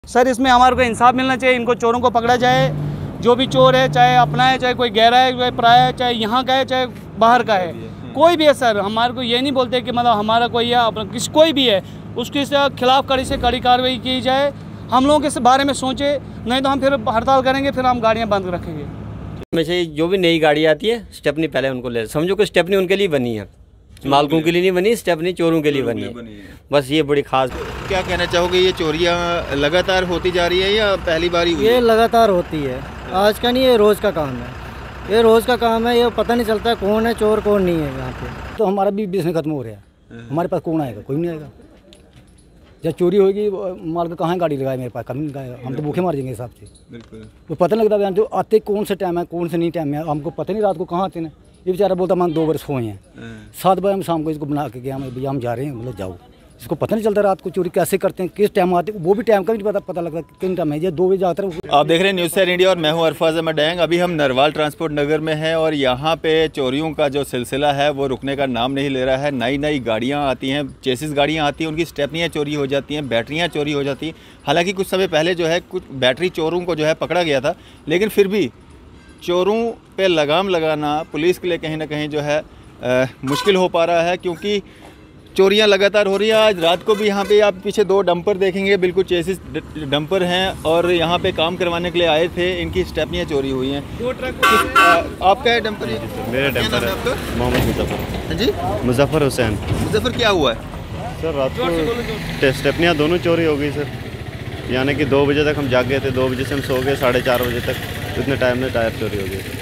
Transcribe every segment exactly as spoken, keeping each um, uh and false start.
Sir इसमें हमारे को इंसाफ मिलना चाहिए, इनको चोरों को पकड़ा जाए। जो भी चोर है, चाहे अपना है, चाहे कोई गहरा है, चाहे पराया है, चाहे यहाँ का है, चाहे बाहर का है, कोई भी है सर। हमारे को ये नहीं बोलते कि मतलब हमारा कोई है, अपना किस कोई भी है, उसके खिलाफ कड़ी से कड़ी कार्रवाई की जाए। हम लोगों के इस बारे में सोचे, नहीं तो हम फिर हड़ताल करेंगे, फिर हम गाड़ियाँ बंद रखेंगे। में से जो भी नई गाड़ी आती है, स्टेपनी पहले उनको ले, समझो कि स्टेपनी उनके लिए बनी है, मालकों के लिए नहीं बनी, स्टेपनी चोरों के लिए बनी है। बस ये बड़ी खास। क्या कहना चाहोगे, ये चोरियां लगातार होती जा रही है या पहली बार ही हुई? ये लगातार होती है, आज का नहीं, ये रोज़ का काम है, ये रोज़ का काम है। ये पता नहीं चलता कौन है चोर कौन नहीं है यहाँ पे। तो हमारा भी बिजनेस खत्म हो रहा है, हमारे पास कौन आएगा? कोई नहीं आएगा। जब चोरी होगी, माल का कहाँ गाड़ी लगाए, मेरे पास कभी नहीं लगाएगा, हम तो भूखे मार जाएंगे हिसाब से। बिल्कुल, वो पता नहीं लगता जो आते कौन से टाइम है, कौन से नहीं टाइम है, हमको पता नहीं रात को कहाँ आते हैं। ये बेचारा बोलता हम दो बरस सोए हैं, सात बजे हम शाम को इसको बना के गया, हम भैया हम जा रहे हैं, मतलब जाओ। इसको पता नहीं चलता रात को चोरी कैसे करते हैं, किस टाइम आते हैं, वो भी टाइम का भी पता पता लगता किन टाइम है। ये दो बजे आता है। आप देख रहे हैं न्यूज़ सेवन इंडिया और मैं हूं अरफाज अहमद डैंग। अभी हम नरवाल ट्रांसपोर्ट नगर में हैं और यहाँ पे चोरियों का जो सिलसिला है वो रुकने का नाम नहीं ले रहा है। नई नई गाड़ियाँ आती हैं, चेसिस गाड़ियाँ आती हैं, उनकी स्टेपनियाँ चोरी हो जाती हैं, बैटरियाँ चोरी हो जाती हैं। हालाँकि कुछ समय पहले जो है कुछ बैटरी चोरों को जो है पकड़ा गया था, लेकिन फिर भी चोरों पे लगाम लगाना पुलिस के लिए कहीं ना कहीं जो है आ, मुश्किल हो पा रहा है, क्योंकि चोरियां लगातार हो रही हैं। आज रात को भी यहाँ पे आप पीछे दो डंपर देखेंगे, बिल्कुल चेसिस डंपर हैं और यहाँ पे काम करवाने के लिए आए थे, इनकी स्टेपनियाँ चोरी हुई हैं। दो ट्रक आपका है डंपर? मेरा डंपर है, मोहम्मद मुजफ्फर। हाँ जी, मुजफ्फर हुसैन। मुजफ्फर, क्या हुआ है सर? रात को स्टेपनियाँ दोनों चोरी हो गई सर, यानी कि दो बजे तक हम जाग गए थे, दो बजे से हम सो गए, साढ़े चार बजे तक इतने टाइम में टायर चोरी हो गए।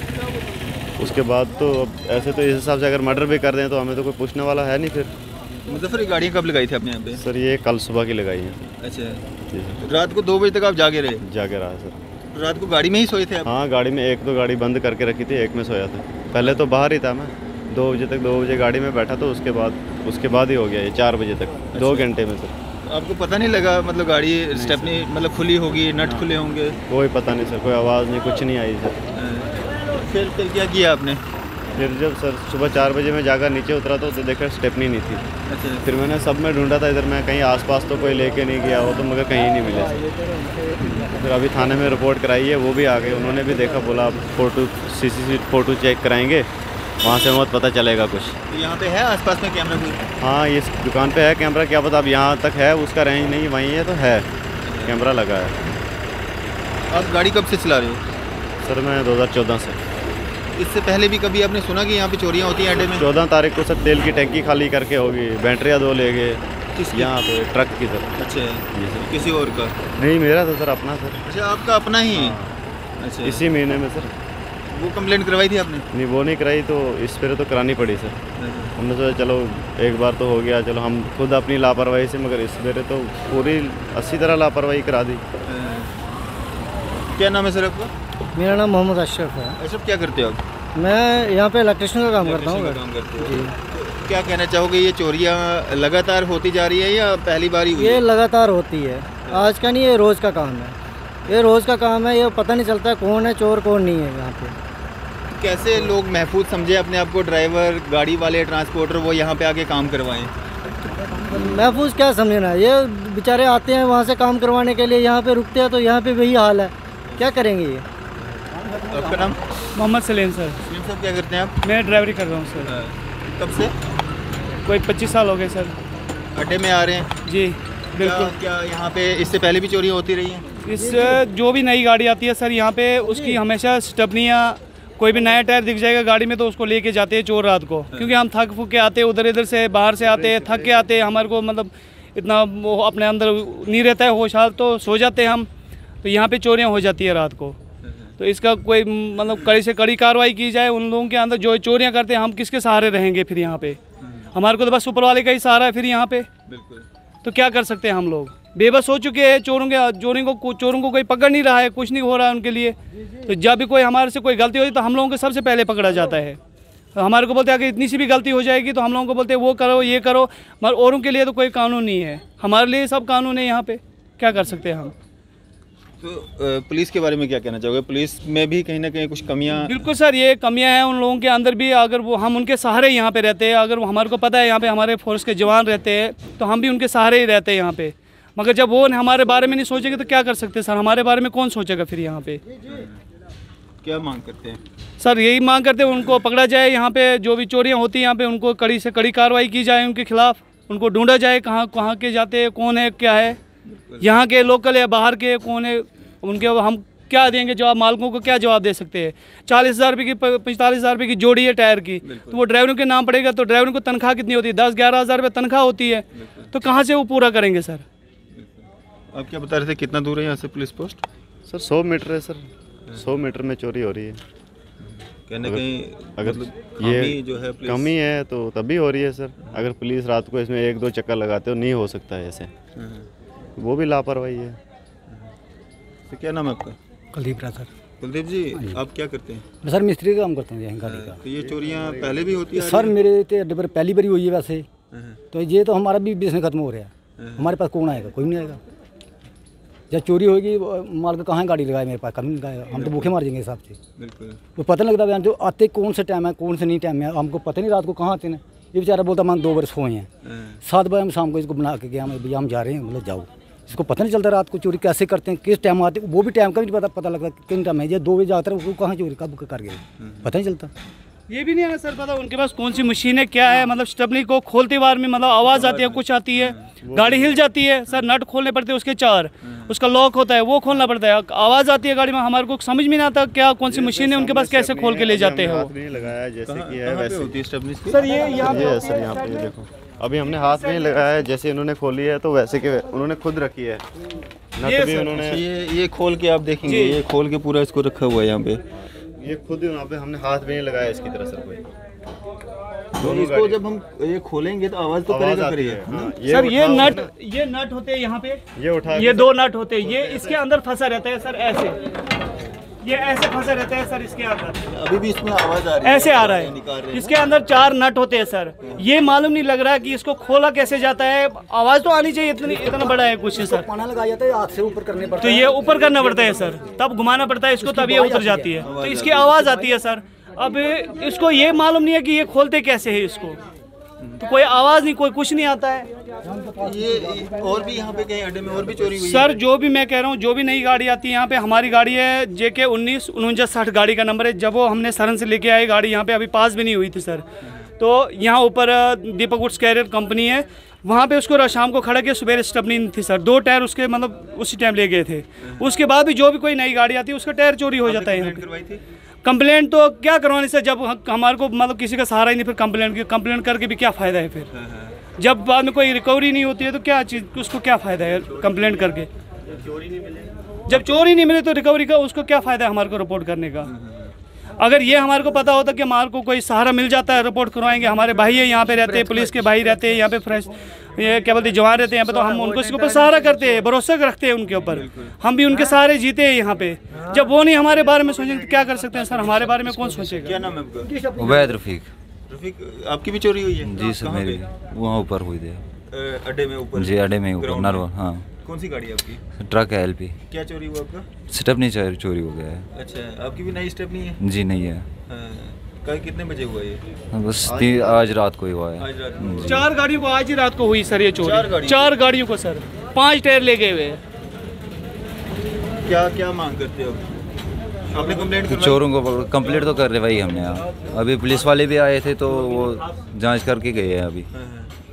उसके बाद तो अब ऐसे तो इस हिसाब से अगर मर्डर भी कर दें तो हमें तो कोई पूछने वाला है नहीं। फिर मुजफ्फर, ये गाड़ियाँ कब लगाई थी आपने यहाँ पे? सर ये कल सुबह की लगाई है। अच्छा जी सर। रात को दो बजे तक आप जागे रहे? जाके रहा सर। रात को गाड़ी में ही सोए थे आप? हाँ, गाड़ी में एक दो गाड़ी बंद करके रखी थी, एक में सोया था। पहले तो बाहर ही था मैं, दो बजे तक दो बजे गाड़ी में बैठा, तो उसके बाद उसके बाद ही हो गया ये चार बजे तक, दो घंटे में सर। आपको पता नहीं लगा मतलब गाड़ी स्टेपनी मतलब खुली होगी, नट खुले होंगे? कोई पता नहीं सर, कोई आवाज़ नहीं, कुछ नहीं आई सर। फिर फिर क्या किया आपने? फिर जब सर सुबह चार बजे में जाकर नीचे उतरा तो, तो देखा स्टेपनी नहीं थी। अच्छा। फिर मैंने सब में ढूंढा था, इधर मैं कहीं आसपास तो कोई लेके नहीं गया हो, तो मगर कहीं नहीं मिले सर। फिर अभी थाने में रिपोर्ट कराई है, वो भी आ गए, उन्होंने भी देखा, बोला आप photo C C T photo check कराएंगे, वहाँ से बहुत पता चलेगा कुछ। तो यहाँ पे है आसपास में कैमरा कोई? हाँ, इस दुकान पे है कैमरा, क्या पता अब यहाँ तक है, उसका रेंज नहीं वहीं है, तो है कैमरा लगा है। आप गाड़ी कब से चला रहे हो? सर मैं दो हज़ार चौदह से। इससे पहले भी कभी आपने सुना कि यहाँ पे चोरियाँ होती हैं अड्डे में? चौदह तारीख को सर तेल की टैंकी खाली करके होगी, बैटरियाँ दो ले गए यहाँ पे, ट्रक की सर। अच्छा जी सर। किसी और का? नहीं, मेरा था सर, अपना सर। अच्छा, आपका अपना ही है? अच्छा, इसी महीने में सर। वो कंप्लेंट करवाई थी आपने? नहीं, वो नहीं कराई, तो इस पर तो करानी पड़ी सर। हमने सोचा चलो एक बार तो हो गया, चलो हम खुद अपनी लापरवाही से, मगर इस मेरे तो पूरी अस्सी तरह लापरवाही करा दी। क्या नाम है सर आपका? मेरा नाम मोहम्मद अशरफ है। अशरफ, क्या करते हो आप? मैं यहाँ पे इलेक्ट्रिशियन का काम करता हूँ। काम करते हो? तो क्या कहना चाहोगे, ये चोरियाँ लगातार होती जा रही है या पहली बार ही हुई? ये लगातार होती है, आज का नहीं, ये रोज़ का काम है, ये रोज़ का काम है। ये पता नहीं चलता कौन है चोर कौन नहीं है यहाँ पे। कैसे लोग महफूज समझे अपने आप को, ड्राइवर, गाड़ी वाले, ट्रांसपोर्टर, वो यहाँ पे आके काम करवाएं? महफूज क्या समझना, ये बेचारे आते हैं वहाँ से काम करवाने के लिए, यहाँ पे रुकते हैं, तो यहाँ पे वही हाल है, क्या करेंगे ये। आपका नाम? मोहम्मद सलीम सर। सलीम साहब, क्या करते हैं आप? मैं ड्राइवरी कर रहा हूँ सर। कब से? कोई पच्चीस साल हो गए सर। अड्डे में आ रहे हैं? जी बिल्कुल। क्या, क्या यहाँ पे इससे पहले भी चोरी होती रही हैं? इस जो भी नई गाड़ी आती है सर, यहाँ पे उसकी हमेशा स्टेपनियाँ, कोई भी नया टायर दिख जाएगा गाड़ी में तो उसको लेके जाते हैं चोर रात को, क्योंकि हम थक फूक के आते हैं, उधर इधर से बाहर से आते हैं, थक के आते हैं, हमारे को मतलब इतना वो अपने अंदर नहीं रहता है होश, हाल तो सो जाते हैं हम, तो यहाँ पे चोरियाँ हो जाती है रात को। तो इसका कोई मतलब कड़ी से कड़ी कार्रवाई की जाए उन लोगों के अंदर जो चोरियाँ करते हैं। हम किसके सहारे रहेंगे फिर यहाँ पे? हमारे को तो बस ऊपर वाले का ही सहारा है फिर यहाँ पे। बिल्कुल। तो क्या कर सकते हैं हम लोग? बेबस हो चुके हैं, चोरों के चोरों को चोरों को कोई पकड़ नहीं रहा है, कुछ नहीं हो रहा है उनके लिए। तो जब भी कोई हमारे से कोई गलती होती तो हम लोगों को सबसे पहले पकड़ा जाता है। तो हमारे को बोलते हैं कि इतनी सी भी गलती हो जाएगी तो हम लोगों को बोलते हैं वो करो ये करो, मगर औरों के लिए तो कोई कानून नहीं है, हमारे लिए सब कानून है यहाँ पे। क्या कर सकते हैं हम? तो पुलिस के बारे में क्या कहना चाहोगे? पुलिस में भी कहीं ना कहीं कुछ कमियां? बिल्कुल सर, ये कमियां हैं उन लोगों के अंदर भी। अगर वो हम उनके सहारे यहाँ पे रहते हैं, अगर वो हमारे को पता है यहाँ पे हमारे फोर्स के जवान रहते हैं तो हम भी उनके सहारे ही रहते हैं यहाँ पे। मगर जब वो हमारे बारे में नहीं सोचेंगे तो क्या कर सकते सर, हमारे बारे में कौन सोचेगा फिर यहाँ पे। क्या मांग करते हैं सर? यही मांग करते हैं उनको पकड़ा जाए, यहाँ पे जो भी चोरियाँ होती हैं यहाँ पे उनको कड़ी से कड़ी कार्रवाई की जाए उनके खिलाफ, उनको ढूंढा जाए कहाँ कहाँ के जाते हैं, कौन है क्या है, यहाँ के लोकल या बाहर के कौन है, उनके हम क्या देंगे जवाब, मालिकों को क्या जवाब दे सकते हैं। चालीस हज़ार रुपये की पैंतालीस हज़ार रुपये की जोड़ी है टायर की, तो वो ड्राइवरों के नाम पड़ेगा, तो ड्राइवरों को तनख्वाह कितनी होती है, दस ग्यारह हज़ार रुपये तनख्वाह होती है, तो कहाँ से वो पूरा करेंगे सर। आप क्या बता रहे थे, कितना दूर है यहाँ से पुलिस पोस्ट? सर सौ मीटर है सर, सौ मीटर में चोरी हो रही है। कहने कहीं अगर मतलब ये जो है पुलिस- कमी है तो तभी हो रही है सर। अगर पुलिस रात को इसमें एक दो चक्कर लगाते हो नहीं हो सकता है ऐसे, वो भी लापरवाही है। तो क्या नाम है आपका? कुलदीप राय सर। कुलदीप जी, आप क्या करते हैं? मैं सर मिस्त्री का काम करता हूँ यहाँ गाड़ी का। तो ये चोरियाँ पहले भी होती है? सर मेरे तो अड्डे पर पहली बारी हुई है वैसे, तो ये तो हमारा भी बिजनेस खत्म हो रहा है। हमारे पास कौन आएगा? कोई नहीं आएगा। जब चोरी होगी माल का कहाँ गाड़ी लगाए, मेरे पास कभी नहीं लगाएगा, हम तो भूखे मार जाएंगे हिसाब से। बिल्कुल। वो पता नहीं लगता जो आते कौन से टाइम है कौन से नहीं टाइम है, हमको पता नहीं रात को कहाँ आते हैं। ये बेचारा बोलता मान दो बरस हुए हैं, सात बजे हम शाम को इसको बना के गया, मैं भैया हम जा रहे हैं, मतलब जाओ। इसको पता नहीं चलता रात को चोरी कैसे करते हैं, किस टाइम आते हैं, वो भी टाइम का भी पता पता लगता किन टाइम है। ये दो बजे जाते हैं, वो कहाँ चोरी कब कर गए पता नहीं चलता। ये भी नहीं है सर पता उनके पास कौन सी मशीन है क्या है, मतलब स्टेपनी को खोलते बार में मतलब आवाज़ आती है, कुछ आती है, गाड़ी हिल जाती है सर, नट खोलने पड़ते हैं उसके चार, उसका लॉक होता है वो खोलना पड़ता है, आवाज़ आती है गाड़ी में, हमारे को समझ में नहीं आता क्या कौन सी मशीन है उनके पास, कैसे खोल के ले जाते हैं वो। हाथ नहीं लगाया जैसे कि है वैसे होती है स्टेपनी की? सर ये यहाँ ये है सर, यहाँ पे ये देखो अभी हमने हाथ में ही लगाया है, जैसे इन्होंने खोली है तो वैसे के उन्होंने खुद रखी है ना, ये कभी सर, उन्होंने ये ये खोल के आप देखेंगे, ये खोल के पूरा इसको रखा हुआ है यहाँ पे। ये खुद यहाँ पे हमने हाथ में नहीं लगाया इसकी तरह सर। कोई तो इसको जब हम ये खोलेंगे तो आवाज़ तो आवाज करेगा आती करिए। है। हाँ, सर ये उठाओ नट ना, ये नट होते हैं यहाँ पे, ये उठा ये दो नट होते हैं, ये इसके अंदर फंसा रहता है सर, ऐसे ये ऐसे फंसा रहता है सर इसके अंदर, अभी भी इसमें आवाज़ आ रही है, ऐसे आ रहा निकाल रहे है, हैं। इसके अंदर चार नट होते हैं सर, ये मालूम नहीं लग रहा है कि इसको खोला कैसे जाता है, आवाज़ तो आनी चाहिए, इतनी इतना बड़ा है कुछ सर, पाना लगाया जाता है, हाथ से ऊपर करने पड़ता तो ये ऊपर करना पड़ता है सर, तब घुमाना पड़ता है इसको, तब ये उतर जाती है, तो इसकी आवाज़ आती है सर। अब इसको ये मालूम नहीं है कि ये खोलते कैसे है इसको, तो कोई आवाज़ नहीं, कोई कुछ नहीं आता है ये और भी यहाँ पे कहीं अड्डे में और भी चोरी हुई सर। जो भी मैं कह रहा हूँ, जो भी नई गाड़ी आती है यहाँ पे, हमारी गाड़ी है जे के उन्नीस उनचास साठ गाड़ी का नंबर है, जब वो हमने सरन से लेके आए गाड़ी यहाँ पे अभी पास भी नहीं हुई थी सर, तो यहाँ ऊपर दीपक वुड्स कैरियर कंपनी है, वहाँ पे उसको शाम को खड़ा किया, सुबह स्टेपनी नहीं थी सर, दो टायर उसके मतलब उसी टाइम ले गए थे, उसके बाद भी जो भी कोई नई गाड़ी आती है उसका टायर चोरी हो जाता है यहाँ पे। कंप्लेंट तो क्या करवानी सर, जब हमारे को मतलब किसी का सहारा ही नहीं, फिर कंप्लेंट की कंप्लेंट करके भी क्या फ़ायदा है, फिर जब बाद में कोई रिकवरी नहीं होती है तो क्या चीज़ उसको क्या फ़ायदा है कंप्लेंट करके, जब चोरी नहीं मिले तो रिकवरी का उसको क्या फ़ायदा है हमारे को रिपोर्ट करने का। अगर ये हमारे को पता होता कि हमारे को कोई सहारा मिल जाता है, रिपोर्ट करवाएंगे, हमारे भाई है यहाँ पे रहते हैं, पुलिस के भाई रहते हैं यहाँ पे, फ्रेश ये क्या बोलते हैं जवान रहते हैं यहाँ पे, तो हम उनको इसके ऊपर सहारा करते हैं, भरोसा रखते हैं उनके ऊपर, हम भी उनके सहारे जीते हैं यहाँ पे। जब वो नहीं हमारे बारे में सोचेंगे तो क्या कर सकते हैं सर, हमारे बारे में कौन सोचेगा। क्या नाम है आपका? उबैद रफीक। रफीक, आपकी भी चोरी हुई है? जी सर, कहाँ मेरी पे? वहाँ ऊपर हुई थी अड्डे में ऊपर? जी, अड्डे में ऊपर ग्राउंड नरवा। में? हाँ, कौन सी गाड़ी है आपकी? ट्रक है एलपी। क्या चोरी हुआ आपका? स्टेपनी चोरी हो गया है। अच्छा, आपकी भी नई स्टेपनी है? जी नहीं है। हाँ, कल कितने बजे हुआ ये? बस ती- आज रात को ही हुआ है। आज रात को। चार गाड़ियों को आज ही रात को हुई सर ये चार चोरी, गाड़ियों चार गाड़ियों को सर, पांच टायर ले गए हुए। क्या क्या मांग करते हो आपने? कंप्लेंट तो करवाई? चोरों को कंप्लीट तो कर रहे भाई हमने यहाँ, अभी पुलिस वाले भी आए थे तो वो जांच करके गए हैं अभी। हाँ,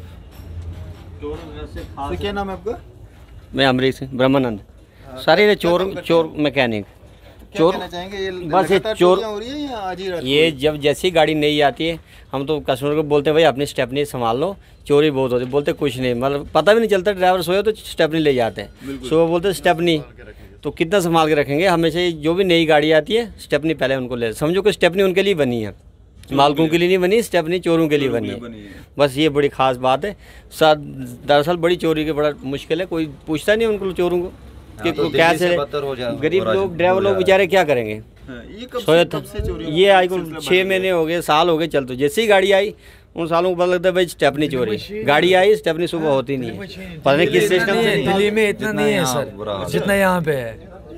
हाँ। तो क्या नाम है आपका? मैं अमरीक सिंह ब्रह्मानंद। सारे ये चोर चोर मैकेनिक चोर कहना चाहेंगे, ये बस ये लगातार चोर चोरियां हो रही है या आज ही रात को? ये जब जैसी गाड़ी नई आती है हम तो कस्टमर को बोलते हैं भाई अपनी स्टेपनी संभाल लो, चोरी बहुत होती है, बोलते कुछ नहीं, मतलब पता भी नहीं चलता, ड्राइवर सोए तो स्टेपनी ले जाते हैं, सुबह बोलते स्टेपनी, तो कितना संभाल के रखेंगे। हमेशा जो भी नई गाड़ी आती है स्टेपनी पहले उनको ले, समझो कि स्टेपनी उनके लिए बनी है, मालकों के लिए नहीं बनी, स्टेपनी चोरों के लिए बनी है, बस ये बड़ी खास बात है। साथ दरअसल बड़ी चोरी की बड़ा मुश्किल है, कोई पूछता नहीं उनको चोरों को कि तो क्या दिल्ली से से बदतर हो जा- गरीब हो रहा- लोग ड्राइवर हो लोग जा- बेचारे क्या करेंगे। हाँ, ये कब सोया से, था कब से चोरी ये आई को सिलसिला छः महीने हो गए, साल हो गए, चल तो जैसी ही गाड़ी आई उन सालों को पता लगता है भाई स्टेपनी चोरी, गाड़ी आई स्टेपनी सुबह होती नहीं है, पता नहीं किस सिस्टम से नहीं है। दिल्ली में इतना नहीं है यहाँ सर बुरा हाल है। जितना यहाँ पे है।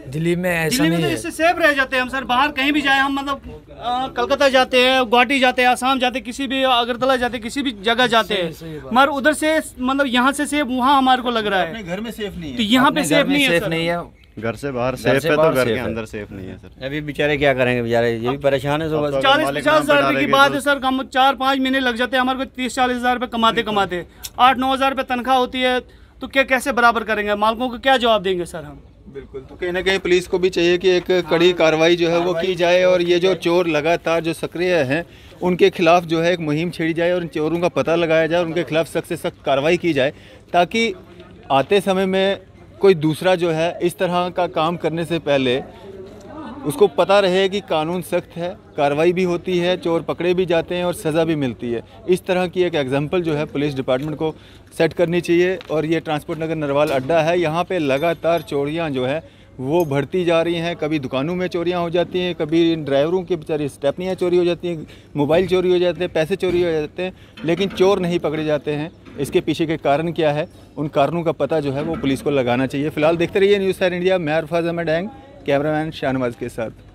दिल्ली में ऐसा दिल्ली में नहीं तो है। इससे सेफ रह जाते हैं हम सर। बाहर कहीं भी जाए हम, मतलब अ, कलकत्ता जाते हैं, गुवाहाटी जाते हैं, आसाम जाते हैं, किसी भी अगरतला जाते हैं, किसी भी जगह जाते हैं, मगर उधर से मतलब यहाँ से सेफ वहाँ हमारे को लग रहा है। अपने घर में सेफ नहीं है, तो यहाँ पे अपने सेफ घर में नहीं है सेफ सर। नहीं है। घर से बाहर घर सेफ से है तो बाहर घर सेफ के है। अंदर सेफ नहीं है सर। अभी बेचारे क्या करेंगे, बेचारे ये भी परेशान है सुबह। अब तो अगर चालीस मालिक पचास नाम पे हजार रुपए की डालेंगे बात तो- है सर। हम चार पाँच महीने लग जाते हैं हमारे को, तीस चालीस हजार रुपये कमाते कमाते आठ नौ हजार रुपये तनख्वाह होती है, तो क्या कैसे बराबर करेंगे? मालिकों को क्या जवाब देंगे सर हम? बिल्कुल। तो कहीं ना कहीं पुलिस को भी चाहिए कि एक कड़ी कार्रवाई जो है वो की जाए, और ये जो चोर लगातार जो सक्रिय हैं उनके खिलाफ जो है एक मुहिम छेड़ी जाए और इन चोरों का पता लगाया जाए और उनके खिलाफ सख्त से सख्त कार्रवाई की जाए, ताकि आते समय में कोई दूसरा जो है इस तरह का काम करने से पहले उसको पता रहे कि कानून सख्त है, कार्रवाई भी होती है, चोर पकड़े भी जाते हैं और सज़ा भी मिलती है। इस तरह की एक एग्जाम्पल जो है पुलिस डिपार्टमेंट को सेट करनी चाहिए। और ये ट्रांसपोर्ट नगर नरवाल अड्डा है, यहाँ पे लगातार चोरियाँ जो है वो बढ़ती जा रही हैं। कभी दुकानों में चोरियाँ हो जाती हैं, कभी ड्राइवरों की बेचारी स्टेपनियाँ चोरी हो जाती हैं, मोबाइल चोरी हो जाते हैं, पैसे चोरी हो जाते हैं, लेकिन चोर नहीं पकड़े जाते हैं। इसके पीछे के कारण क्या है, उन कारणों का पता जो है वो पुलिस को लगाना चाहिए। फिलहाल देखते रहिए न्यूज़ सेवन इंडिया। मैं अरफाज अहमद डैंग, कैमरामैन शाहनवाज के साथ।